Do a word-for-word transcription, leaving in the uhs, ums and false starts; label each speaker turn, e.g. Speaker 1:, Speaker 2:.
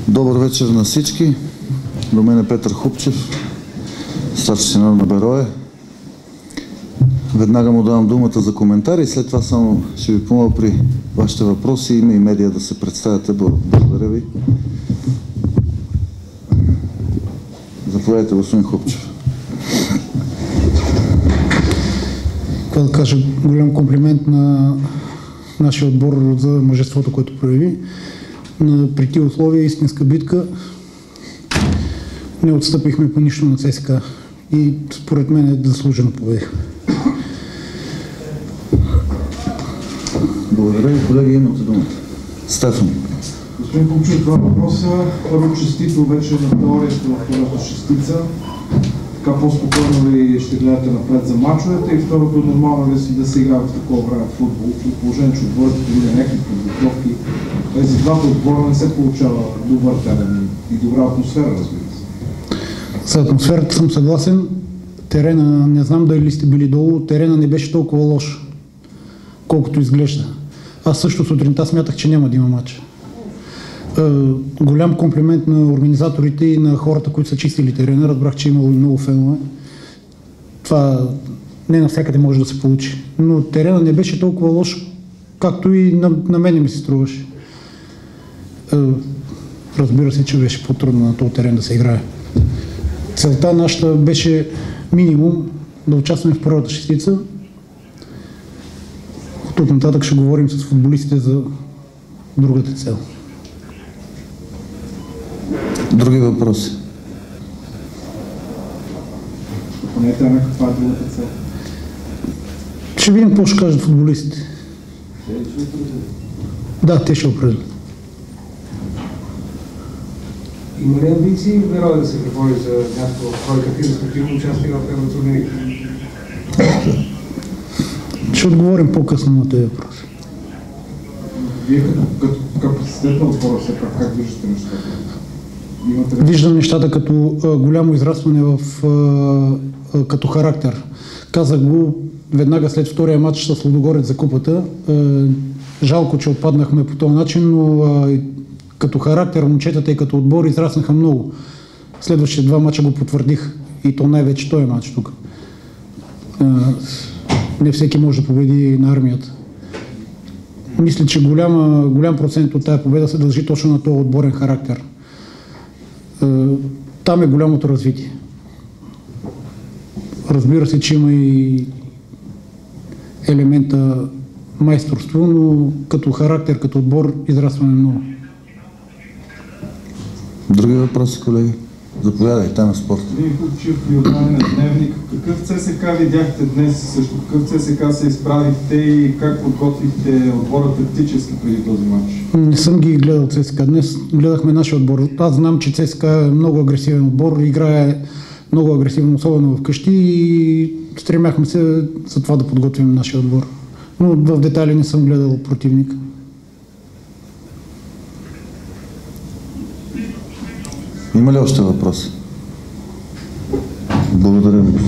Speaker 1: Добър вечер на всички. До мен е Петър Хубчев, старши сеньор на Берое. Веднага му давам думата за коментари и след това само ще ви помоля при вашите въпроси, име и медия да се представяте. Благодаря ви. Заповядайте, господин Хубчев.
Speaker 2: Какво да кажа, голям комплимент на нашия отбор за мъжеството, което прояви. На при тия условия истинска битка. Не отстъпихме по нищо на ЦСКА и според мен е заслужено победихме.
Speaker 1: Благодаря ви, колеги, имате думата. Стефан.
Speaker 3: Господин Хубчев, два въпроса. Първо, честито вече на теорията в втората шестица. Така по-спокойно ли ще гледате напред за мачовете? И второто, нормално ли си да се играе в такова време в футбол? При положение, че отборите или някакви подготовки. Тези двата отбора не се получава добър терен и добра атмосфера, разбира се.
Speaker 2: За атмосферата съм съгласен. Терена, не знам дали сте били долу, терена не беше толкова лош, колкото изглежда. Аз също сутринта смятах, че няма да има матч. Е, голям комплимент на организаторите и на хората, които са чистили терена. Разбрах, че имало много фенове. Това не навсякъде може да се получи. Но терена не беше толкова лош, както и на, на мене ми се струваше. Е, разбира се, че беше по-трудно на този терен да се играе. Целта нашата беше минимум да участваме в първата шестица. Тук нататък ще говорим с футболистите за другата цел.
Speaker 1: Други въпроси?
Speaker 3: Поне тя каква е другата цел?
Speaker 2: Ще видим какво ще кажат футболистите. Да, те ще определят.
Speaker 4: Има ли амбиции Берое да се говори за някаква тройка и респективно участие в евротурнири?
Speaker 2: Ще отговорим по-късно на тези въпроси.
Speaker 3: Вие като, като капацитет на отбора, все пак как виждате нещата? Имате...
Speaker 2: Виждам нещата като а, голямо израстване в, а, а, като характер. Казах го веднага след втория матч с Лудогорец за купата. А, жалко, че отпаднахме по този начин, но а, като характер момчетата и като отбор израснаха много. Следващите два мача го потвърдих и то най-вече този мач тук. А, не всеки може да победи на армията. Мисля, че голяма, голям процент от тази победа се дължи точно на този отборен характер. Там е голямото развитие. Разбира се, че има и елемента майсторство, но като характер, като отбор израстваме много.
Speaker 1: Други въпроси, колеги? Заповядайте на спорта.
Speaker 3: Господин Хубчев, ви отдаване на дневник. Какъв ЦСКА видяхте днес също? Какъв ЦСКА се изправихте и как подготвихте отбора тактически преди този матч?
Speaker 2: Не съм ги гледал ЦСКА днес. Гледахме нашия отбор. Аз знам, че ЦСКА е много агресивен отбор, играе много агресивно, особено вкъщи и стремяхме се за това да подготвим нашия отбор. Но в детайли не съм гледал противник.
Speaker 1: Има ли още въпроси? Благодаря ви.